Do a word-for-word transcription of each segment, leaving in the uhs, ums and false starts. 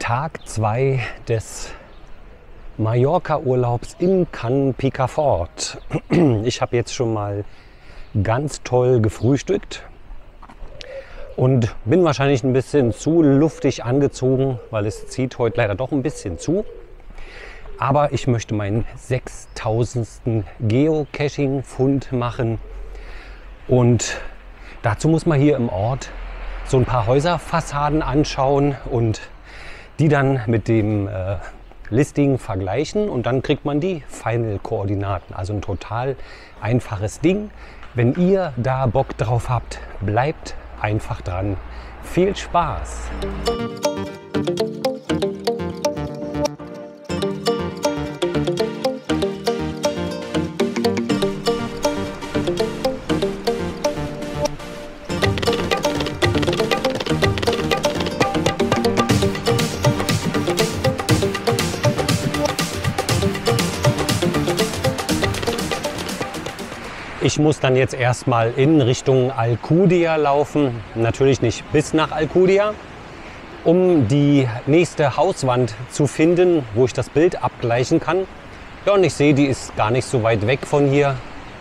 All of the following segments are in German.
Tag zwei des Mallorca-Urlaubs in Can Picafort. Ich habe jetzt schon mal ganz toll gefrühstückt und bin wahrscheinlich ein bisschen zu luftig angezogen, weil es zieht heute leider doch ein bisschen zu. Aber ich möchte meinen sechstausendsten Geocaching-Fund machen und dazu muss man hier im Ort so ein paar Häuserfassaden anschauen und die dann mit dem äh, Listing vergleichen und dann kriegt man die Final-Koordinaten. Also ein total einfaches Ding. Wenn ihr da Bock drauf habt, bleibt einfach dran. Viel Spaß! Ich muss dann jetzt erstmal in Richtung Alcudia laufen, natürlich nicht bis nach Alcudia, um die nächste Hauswand zu finden, wo ich das Bild abgleichen kann. Ja, und ich sehe, die ist gar nicht so weit weg von hier.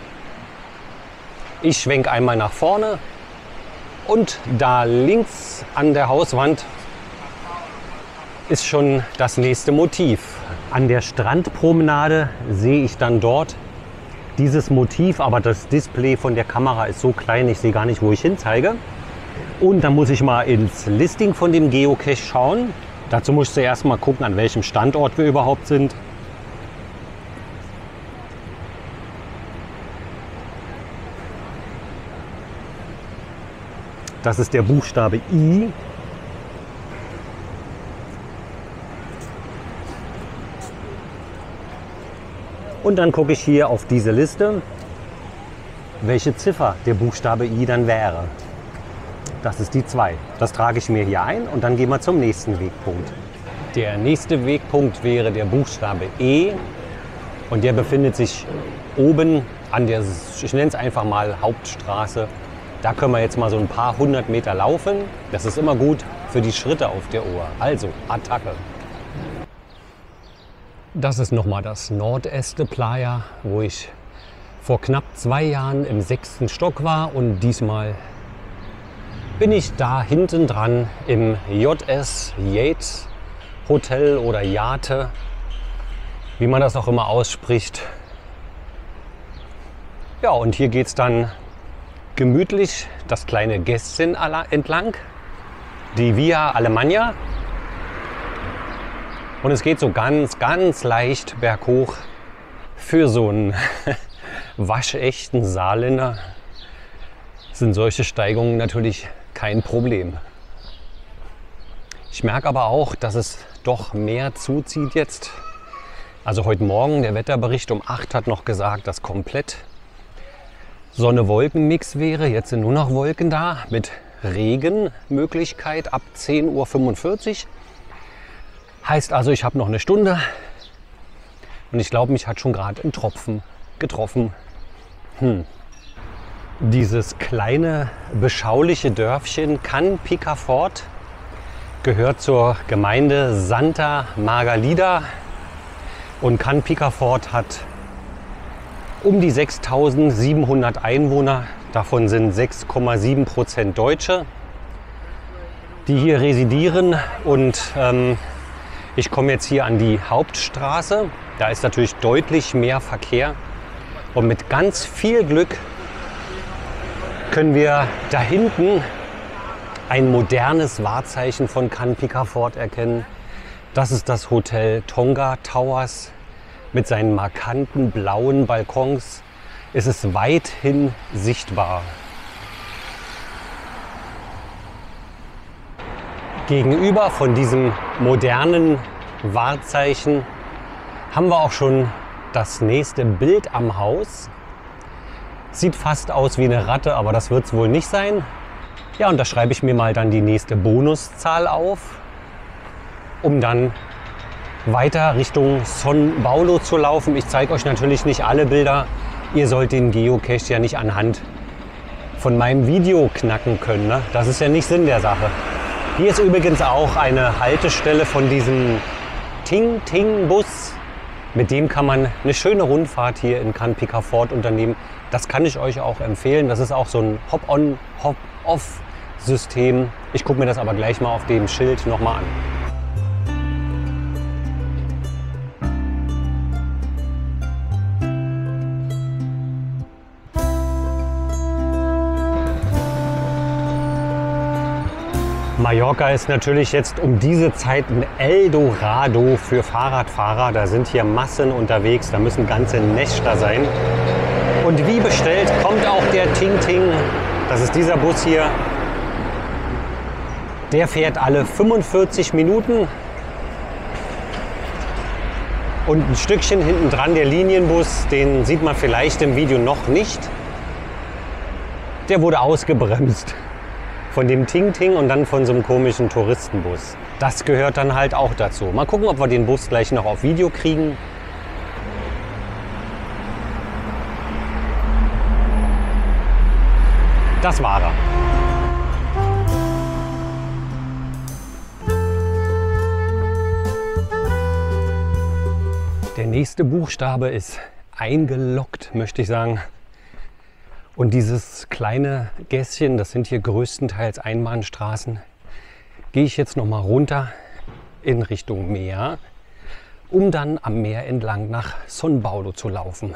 Ich schwenke einmal nach vorne und da links an der Hauswand ist schon das nächste Motiv. An der Strandpromenade sehe ich dann dort dieses Motiv, aber das Display von der Kamera ist so klein, ich sehe gar nicht, wo ich hinzeige. Und dann muss ich mal ins Listing von dem Geocache schauen. Dazu muss ich zuerst mal gucken, an welchem Standort wir überhaupt sind. Das ist der Buchstabe I. Und dann gucke ich hier auf diese Liste, welche Ziffer der Buchstabe I dann wäre. Das ist die zwei. Das trage ich mir hier ein und dann gehen wir zum nächsten Wegpunkt. Der nächste Wegpunkt wäre der Buchstabe E und der befindet sich oben an der, ich nenne es einfach mal Hauptstraße. Da können wir jetzt mal so ein paar hundert Meter laufen. Das ist immer gut für die Schritte auf der Uhr. Also Attacke! Das ist nochmal das Nordeste Playa, wo ich vor knapp zwei Jahren im sechsten Stock war und diesmal bin ich da hinten dran im J S Yates Hotel oder Yate, wie man das auch immer ausspricht. Ja, und hier geht es dann gemütlich das kleine Gässchen entlang, die Via Alemania. Und es geht so ganz, ganz leicht berghoch. Für so einen waschechten Saarländer sind solche Steigungen natürlich kein Problem. Ich merke aber auch, dass es doch mehr zuzieht jetzt. Also heute Morgen, der Wetterbericht um acht hat noch gesagt, dass komplett Sonne-Wolken-Mix wäre. Jetzt sind nur noch Wolken da mit Regenmöglichkeit ab zehn Uhr fünfundvierzig. Heißt also, ich habe noch eine Stunde und ich glaube, mich hat schon gerade ein Tropfen getroffen. Hm. Dieses kleine, beschauliche Dörfchen Can Picafort gehört zur Gemeinde Santa Margalida und Can Picafort hat um die sechstausendsiebenhundert Einwohner. Davon sind sechs Komma sieben Prozent Deutsche, die hier residieren und ähm, ich komme jetzt hier an die Hauptstraße. Da ist natürlich deutlich mehr Verkehr. Und mit ganz viel Glück können wir da hinten ein modernes Wahrzeichen von Can Picafort erkennen. Das ist das Hotel Tonga Towers mit seinen markanten blauen Balkons. Es ist weithin sichtbar. Gegenüber von diesem modernen Wahrzeichen haben wir auch schon das nächste Bild am Haus. Sieht fast aus wie eine Ratte, aber das wird es wohl nicht sein. Ja, und da schreibe ich mir mal dann die nächste Bonuszahl auf, um dann weiter Richtung Son Paulo zu laufen. Ich zeige euch natürlich nicht alle Bilder. Ihr sollt den Geocache ja nicht anhand von meinem Video knacken können, ne? Das ist ja nicht Sinn der Sache. Hier ist übrigens auch eine Haltestelle von diesem Ting Ting Bus. Mit dem kann man eine schöne Rundfahrt hier in Cannes Picard unternehmen. Das kann ich euch auch empfehlen. Das ist auch so ein Hop-on, Hop-off-System. Ich gucke mir das aber gleich mal auf dem Schild nochmal an. Mallorca ist natürlich jetzt um diese Zeit ein Eldorado für Fahrradfahrer. Da sind hier Massen unterwegs, da müssen ganze Nächte sein. Und wie bestellt kommt auch der Ting Ting. Das ist dieser Bus hier. Der fährt alle fünfundvierzig Minuten. Und ein Stückchen hinten dran der Linienbus, den sieht man vielleicht im Video noch nicht. Der wurde ausgebremst. Von dem Ting Ting und dann von so einem komischen Touristenbus. Das gehört dann halt auch dazu. Mal gucken, ob wir den Bus gleich noch auf Video kriegen. Das war er. Der nächste Buchstabe ist eingeloggt, möchte ich sagen. Und dieses kleine Gässchen, das sind hier größtenteils Einbahnstraßen, gehe ich jetzt noch mal runter in Richtung Meer, um dann am Meer entlang nach São Paulo zu laufen.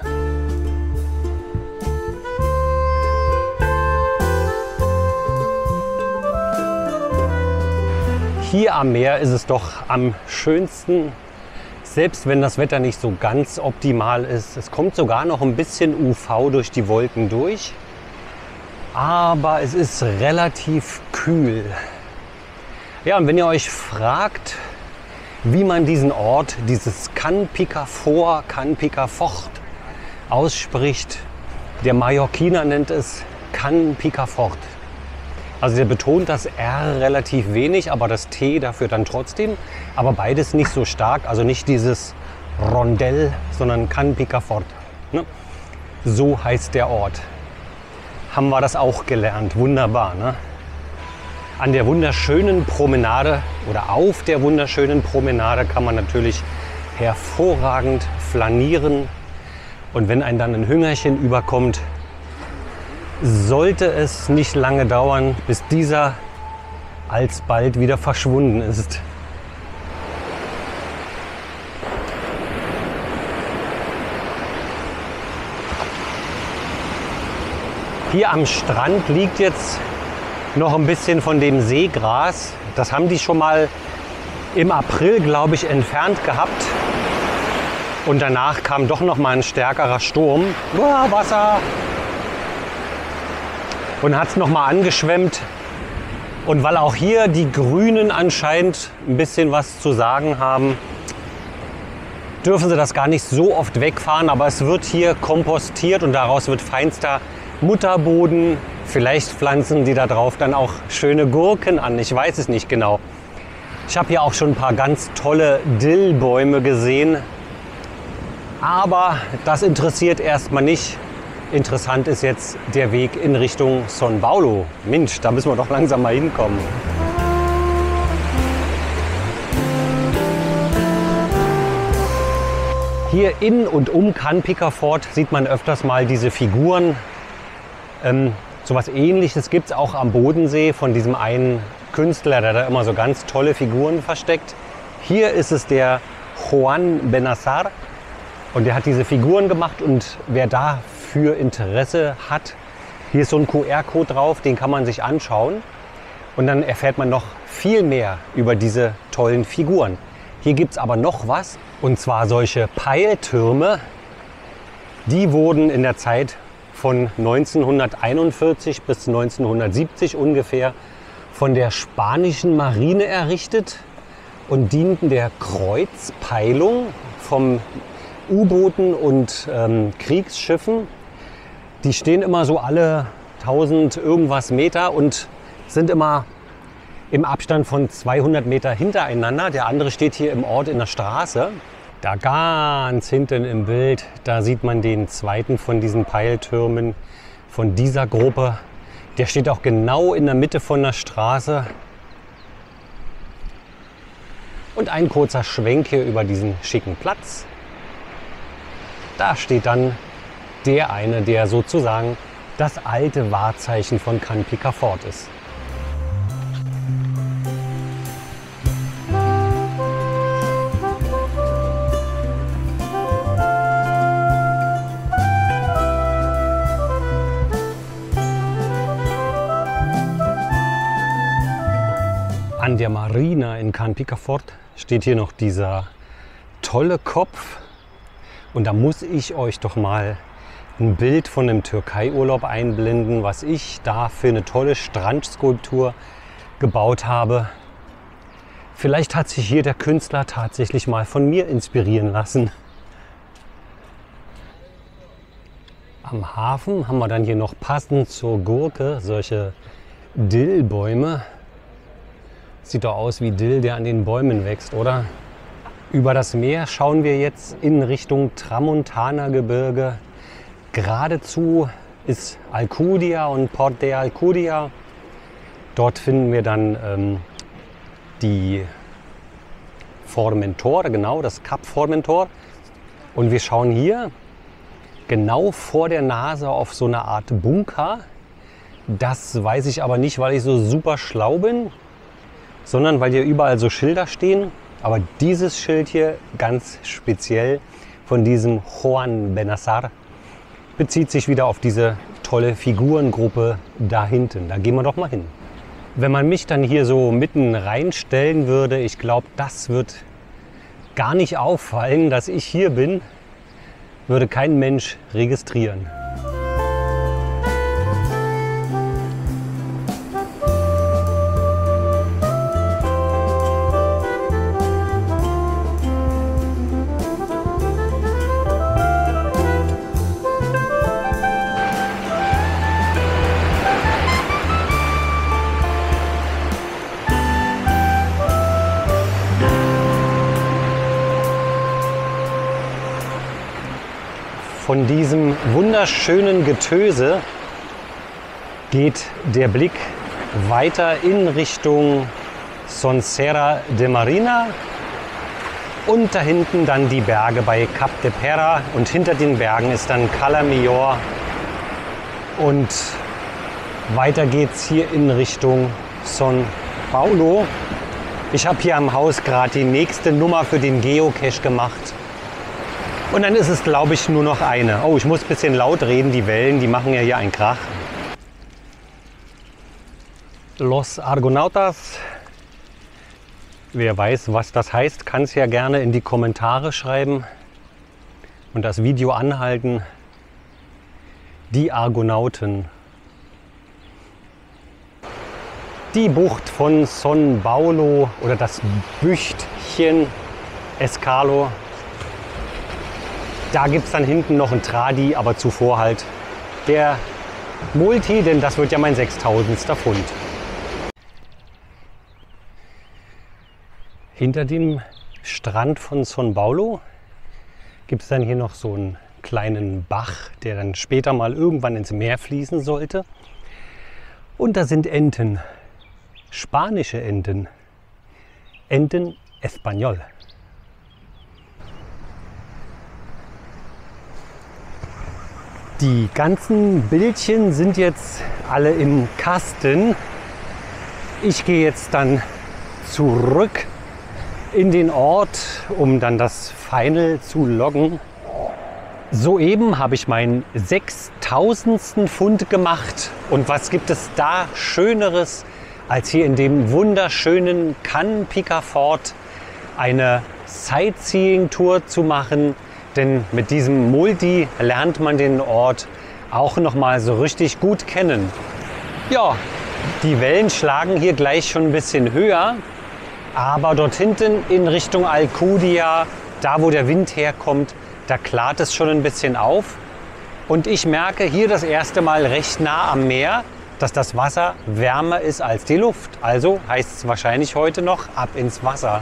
Hier am Meer ist es doch am schönsten, selbst wenn das Wetter nicht so ganz optimal ist. Es kommt sogar noch ein bisschen U V durch die Wolken durch, aber es ist relativ kühl. Ja, und wenn ihr euch fragt, wie man diesen Ort, dieses Cannes Picard, Cannes Picard ausspricht, der Mallorquiner nennt es Cannes Picard. Also der betont das R relativ wenig, aber das T dafür dann trotzdem. Aber beides nicht so stark, also nicht dieses Rondell, sondern Cannes Picard. Ne? So heißt der Ort. Haben wir das auch gelernt. Wunderbar. Ne? An der wunderschönen Promenade oder auf der wunderschönen Promenade kann man natürlich hervorragend flanieren. Und wenn einem dann ein Hüngerchen überkommt, sollte es nicht lange dauern, bis dieser alsbald wieder verschwunden ist. Hier am Strand liegt jetzt noch ein bisschen von dem Seegras. Das haben die schon mal im April, glaube ich, entfernt gehabt. Und danach kam doch noch mal ein stärkerer Sturm. Uah, Wasser! Und hat es noch mal angeschwemmt. Und weil auch hier die Grünen anscheinend ein bisschen was zu sagen haben, dürfen sie das gar nicht so oft wegfahren. Aber es wird hier kompostiert und daraus wird feinster Mutterboden. Vielleicht pflanzen die da drauf dann auch schöne Gurken an. Ich weiß es nicht genau. Ich habe hier auch schon ein paar ganz tolle Dillbäume gesehen. Aber das interessiert erstmal nicht. Interessant ist jetzt der Weg in Richtung São Paulo. Mensch, da müssen wir doch langsam mal hinkommen. Hier in und um Cannes Picard sieht man öfters mal diese Figuren. Ähm, so was Ähnliches gibt es auch am Bodensee von diesem einen Künstler, der da immer so ganz tolle Figuren versteckt. Hier ist es der Juan Benassar und der hat diese Figuren gemacht. Und wer dafür Interesse hat, hier ist so ein Q R-Code drauf, den kann man sich anschauen. Und dann erfährt man noch viel mehr über diese tollen Figuren. Hier gibt es aber noch was, und zwar solche Peiltürme. Die wurden in der Zeit von neunzehnhunderteinundvierzig bis neunzehnhundertsiebzig ungefähr von der spanischen Marine errichtet und dienten der Kreuzpeilung von U-Booten und ähm, Kriegsschiffen. Die stehen immer so alle tausend irgendwas Meter und sind immer im Abstand von zweihundert Meter hintereinander. Der andere steht hier im Ort in der Straße. Da ganz hinten im Bild, da sieht man den zweiten von diesen Peiltürmen von dieser Gruppe. Der steht auch genau in der Mitte von der Straße. Und ein kurzer Schwenk hier über diesen schicken Platz. Da steht dann der eine, der sozusagen das alte Wahrzeichen von Cannes Picafort ist. An der Marina in Cannes Picafort steht hier noch dieser tolle Kopf. Und da muss ich euch doch mal ein Bild von einem Türkei-Urlaub einblenden, was ich da für eine tolle Strandskulptur gebaut habe. Vielleicht hat sich hier der Künstler tatsächlich mal von mir inspirieren lassen. Am Hafen haben wir dann hier noch passend zur Gurke solche Dillbäume. Sieht doch aus wie Dill, der an den Bäumen wächst, oder? Über das Meer schauen wir jetzt in Richtung Tramontana-Gebirge. Geradezu ist Alcudia und Port de Alcudia. Dort finden wir dann ähm, die Formentor, genau, das Kap Formentor. Und wir schauen hier genau vor der Nase auf so eine Art Bunker. Das weiß ich aber nicht, weil ich so super schlau bin, sondern weil hier überall so Schilder stehen. Aber dieses Schild hier ganz speziell von diesem Juan Benassar bezieht sich wieder auf diese tolle Figurengruppe da hinten. Da gehen wir doch mal hin. Wenn man mich dann hier so mitten reinstellen würde, ich glaube, das wird gar nicht auffallen, dass ich hier bin, würde kein Mensch registrieren. Von diesem wunderschönen Getöse geht der Blick weiter in Richtung Son Serra de Marina und da hinten dann die Berge bei Cap de Pera und hinter den Bergen ist dann Cala Millor und weiter geht's hier in Richtung Son Paulo. Ich habe hier am Haus gerade die nächste Nummer für den Geocache gemacht. Und dann ist es, glaube ich, nur noch eine. Oh, ich muss ein bisschen laut reden, die Wellen, die machen ja hier einen Krach. Los Argonautas. Wer weiß, was das heißt, kann es ja gerne in die Kommentare schreiben und das Video anhalten. Die Argonauten. Die Bucht von Son Paulo oder das Büchtchen Escalo. Da gibt es dann hinten noch ein Tradi, aber zuvor halt der Multi, denn das wird ja mein sechstausendster Pfund. Hinter dem Strand von Son Paulo gibt es dann hier noch so einen kleinen Bach, der dann später mal irgendwann ins Meer fließen sollte. Und da sind Enten, spanische Enten, Enten Español. Die ganzen Bildchen sind jetzt alle im Kasten. Ich gehe jetzt dann zurück in den Ort, um dann das Final zu loggen. Soeben habe ich meinen sechstausendsten Pfund gemacht. Und was gibt es da Schöneres, als hier in dem wunderschönen Cannes Picafort eine Sightseeing-Tour zu machen. Denn mit diesem Multi lernt man den Ort auch noch mal so richtig gut kennen. Ja, die Wellen schlagen hier gleich schon ein bisschen höher. Aber dort hinten in Richtung Alcudia, da wo der Wind herkommt, da klart es schon ein bisschen auf. Und ich merke hier das erste Mal recht nah am Meer, dass das Wasser wärmer ist als die Luft. Also heißt es wahrscheinlich heute noch ab ins Wasser.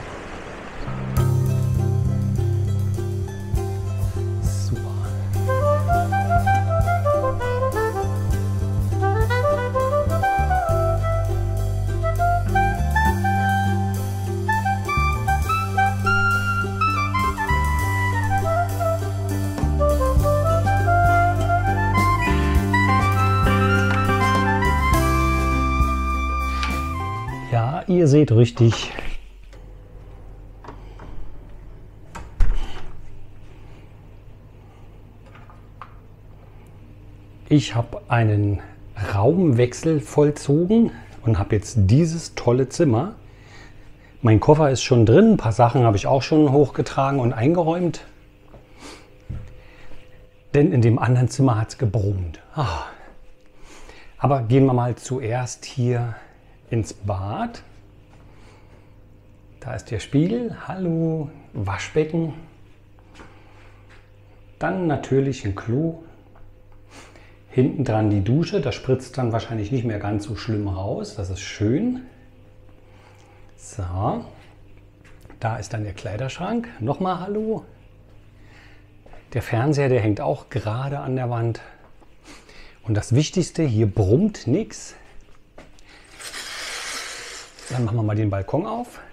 seht richtig. Ich habe einen Raumwechsel vollzogen und habe jetzt dieses tolle Zimmer. Mein Koffer ist schon drin, ein paar Sachen habe ich auch schon hochgetragen und eingeräumt. Denn in dem anderen Zimmer hat es gebrummt. Ah. Aber gehen wir mal zuerst hier ins Bad. Da ist der Spiegel. Hallo, Waschbecken. Dann natürlich ein Klo. Hinten dran die Dusche, da spritzt dann wahrscheinlich nicht mehr ganz so schlimm raus. Das ist schön. So, da ist dann der Kleiderschrank. Nochmal hallo. Der Fernseher, der hängt auch gerade an der Wand. Und das Wichtigste, hier brummt nichts. Dann machen wir mal den Balkon auf.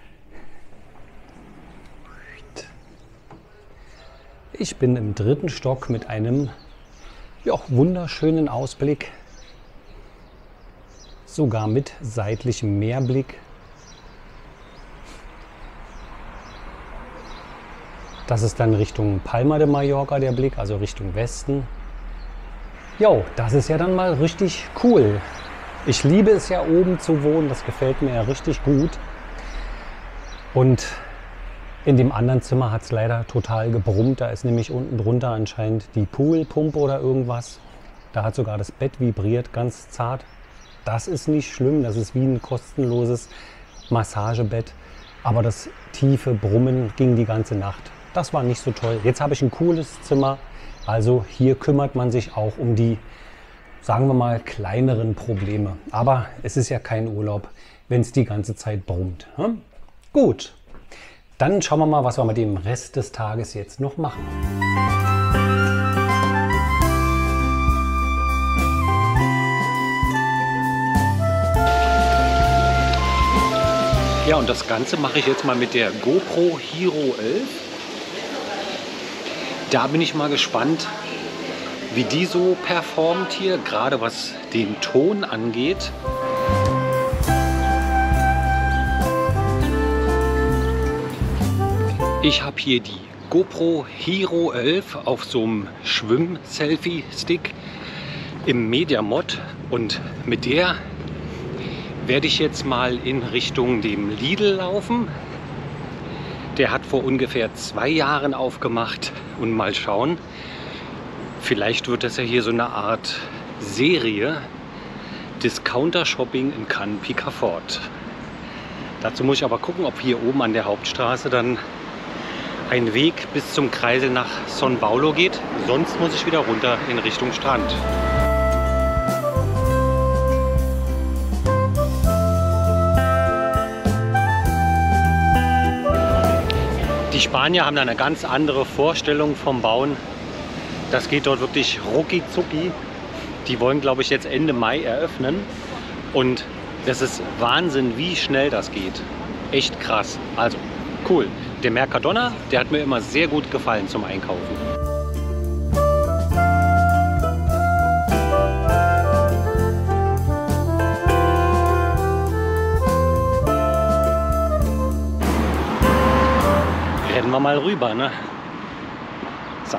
Ich bin im dritten Stock mit einem ja, wunderschönen Ausblick, sogar mit seitlichem Meerblick. Das ist dann Richtung Palma de Mallorca der Blick, also Richtung Westen. Jo, das ist ja dann mal richtig cool. Ich liebe es ja oben zu wohnen, das gefällt mir ja richtig gut. Und in dem anderen Zimmer hat es leider total gebrummt. Da ist nämlich unten drunter anscheinend die Poolpumpe oder irgendwas. Da hat sogar das Bett vibriert, ganz zart. Das ist nicht schlimm, das ist wie ein kostenloses Massagebett. Aber das tiefe Brummen ging die ganze Nacht. Das war nicht so toll. Jetzt habe ich ein cooles Zimmer. Also hier kümmert man sich auch um die, sagen wir mal, kleineren Probleme. Aber es ist ja kein Urlaub, wenn es die ganze Zeit brummt. Hm? Gut. Dann schauen wir mal, was wir mit dem Rest des Tages jetzt noch machen. Ja, und das Ganze mache ich jetzt mal mit der GoPro Hero elf. Da bin ich mal gespannt, wie die so performt hier, gerade was den Ton angeht. Ich habe hier die GoPro Hero elf auf so einem Schwimm-Selfie-Stick im Media-Mod und mit der werde ich jetzt mal in Richtung dem Lidl laufen. Der hat vor ungefähr zwei Jahren aufgemacht und mal schauen, vielleicht wird das ja hier so eine Art Serie Discounter-Shopping in Cannes-Picafort. Dazu muss ich aber gucken, ob hier oben an der Hauptstraße dann ein Weg bis zum Kreisel nach São Paulo geht. Sonst muss ich wieder runter in Richtung Strand. Die Spanier haben da eine ganz andere Vorstellung vom Bauen. Das geht dort wirklich rucki zucki. Die wollen, glaube ich, jetzt Ende Mai eröffnen. Und das ist Wahnsinn, wie schnell das geht. Echt krass. Also, cool. Der Mercadona, der hat mir immer sehr gut gefallen zum Einkaufen. Rennen wir mal rüber, ne? So.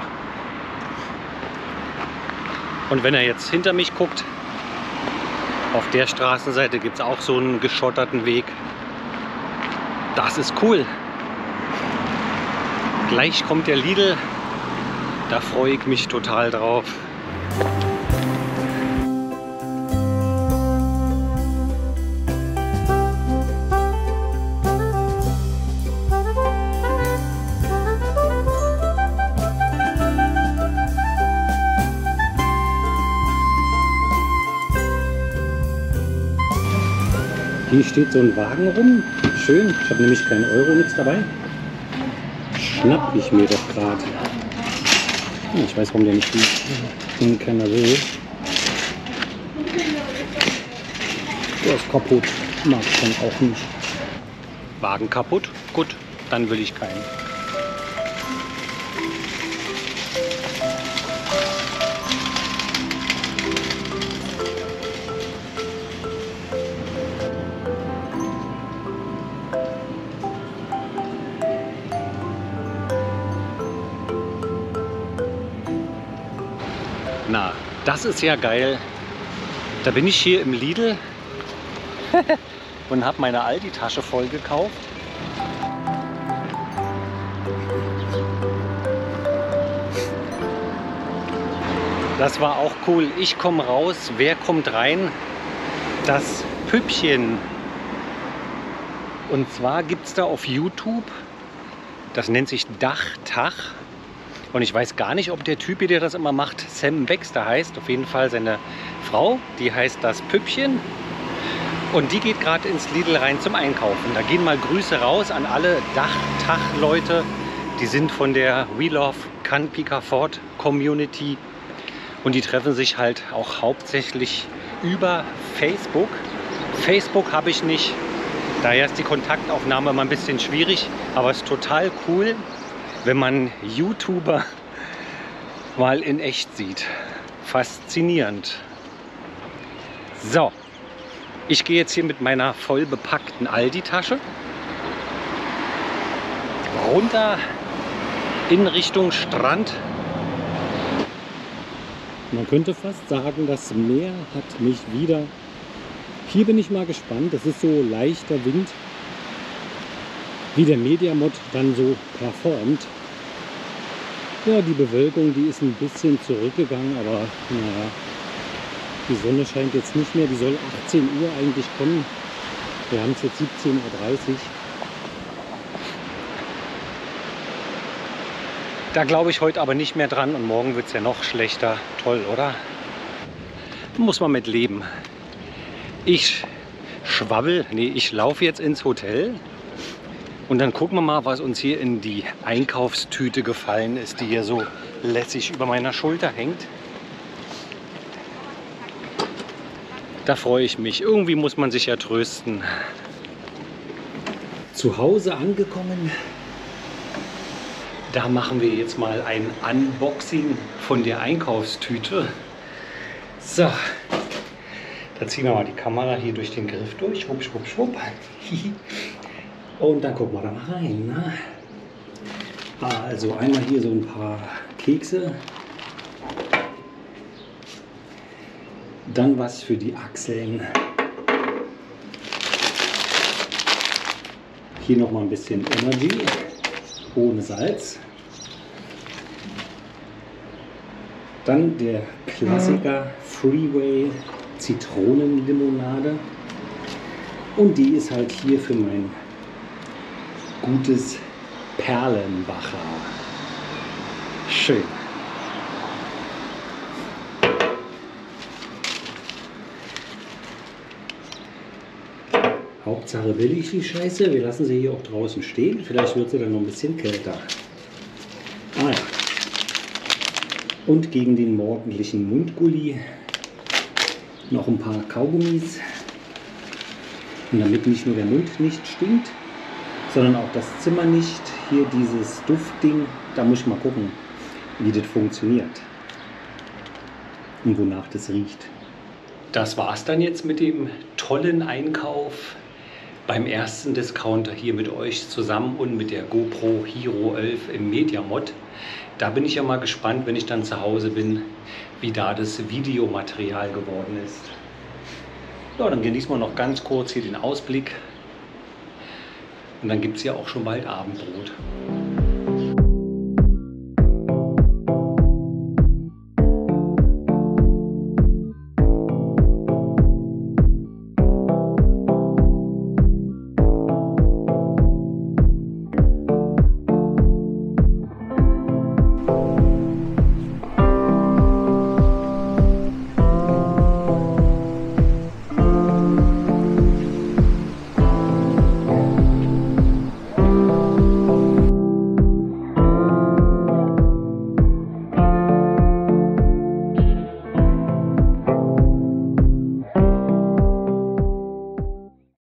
Und wenn er jetzt hinter mich guckt, auf der Straßenseite gibt es auch so einen geschotterten Weg. Das ist cool. Gleich kommt der Lidl, da freue ich mich total drauf. Hier steht so ein Wagen rum. Schön, ich habe nämlich keinen Euro, nichts dabei. Schnapp ich mir doch gerade. Ich weiß, warum der nicht den keiner will. Der ist kaputt. Mag ich dann auch nicht. Wagen kaputt? Gut, dann will ich keinen. Das ist ja geil. Da bin ich hier im Lidl und habe meine Aldi-Tasche voll gekauft. Das war auch cool. Ich komme raus. Wer kommt rein? Das Püppchen. Und zwar gibt es da auf YouTube, das nennt sich Dachtag. Und ich weiß gar nicht, ob der Typ, der das immer macht, Sam Baxter heißt. Auf jeden Fall seine Frau, die heißt das Püppchen. Und die geht gerade ins Lidl rein zum Einkaufen. Da gehen mal Grüße raus an alle Dachtag-Leute. Die sind von der We Love Canpica-Fort Community. Und die treffen sich halt auch hauptsächlich über Facebook. Facebook habe ich nicht. Daher ist die Kontaktaufnahme mal ein bisschen schwierig. Aber es ist total cool, wenn man YouTuber mal in echt sieht. Faszinierend. So, ich gehe jetzt hier mit meiner voll bepackten Aldi-Tasche runter in Richtung Strand. Man könnte fast sagen, das Meer hat mich wieder. Hier bin ich mal gespannt. Das ist so leichter Wind, wie der Mediamod dann so performt. Ja, die Bewölkung, die ist ein bisschen zurückgegangen, aber naja, die Sonne scheint jetzt nicht mehr. Die soll achtzehn Uhr eigentlich kommen. Wir haben es jetzt siebzehn Uhr dreißig. Da glaube ich heute aber nicht mehr dran und morgen wird es ja noch schlechter. Toll, oder? Muss man mit leben. Ich schwabbel, nee, ich laufe jetzt ins Hotel und dann gucken wir mal, was uns hier in die Einkaufstüte gefallen ist, die hier so lässig über meiner Schulter hängt. Da freue ich mich. Irgendwie muss man sich ja trösten. Zu Hause angekommen. Da machen wir jetzt mal ein Unboxing von der Einkaufstüte. So, da ziehen wir mal die Kamera hier durch den Griff durch. Schwupp, schwupp, schwupp. Und dann gucken wir da mal rein. Ne? Also einmal hier so ein paar Kekse. Dann was für die Achseln. Hier noch mal ein bisschen Energy. Ohne Salz. Dann der Klassiker Freeway Zitronenlimonade. Und die ist halt hier für mein gutes Perlenbacher. Schön. Hauptsache billig die Scheiße. Wir lassen sie hier auch draußen stehen. Vielleicht wird sie dann noch ein bisschen kälter. Ah ja. Und gegen den morgendlichen Mundgulli noch ein paar Kaugummis. Und damit nicht nur der Mund nicht stinkt, sondern auch das Zimmer nicht. Hier dieses Duftding. Da muss ich mal gucken, wie das funktioniert. Und wonach das riecht. Das war es dann jetzt mit dem tollen Einkauf beim ersten Discounter hier mit euch zusammen und mit der GoPro Hero elf im Mediamod. Da bin ich ja mal gespannt, wenn ich dann zu Hause bin, wie da das Videomaterial geworden ist. Ja, dann genießen wir noch ganz kurz hier den Ausblick und dann gibt es ja auch schon bald Abendbrot.